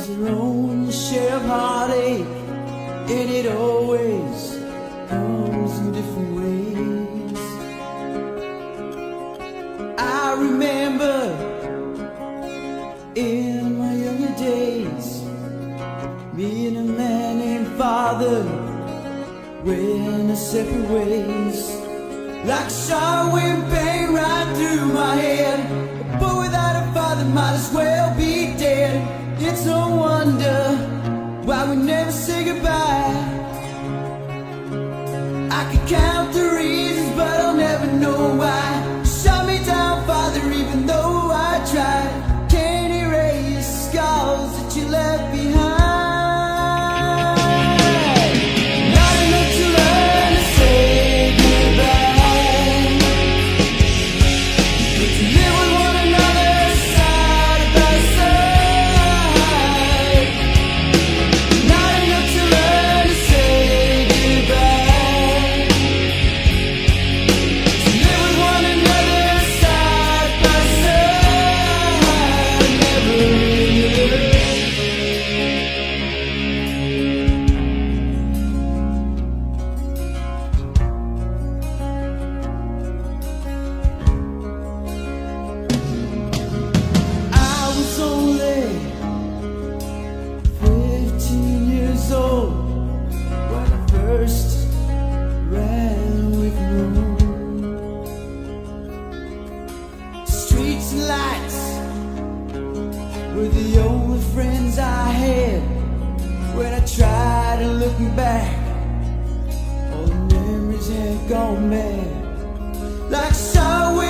their own share of heartache, and it always comes in different ways. I remember in my younger days, me and a man named Father went our separate ways. Like a sharp wind bang right through my head. A boy without a father might as well be dead. It's no wonder why we never say goodbye. I could count the reasons, but I'll never know why. You shut me down, Father, even though I tried. Can't erase the scars that you left behind. Not enough to learn to say goodbye, but to live with one another side by side. Not enough to learn to say goodbye, to live with one another side by side. Never enough. I was only 15 years old when I first ran away from home. Streets and lights were the only friends I had. When I tried to look back, all the memories had gone bad. Like sour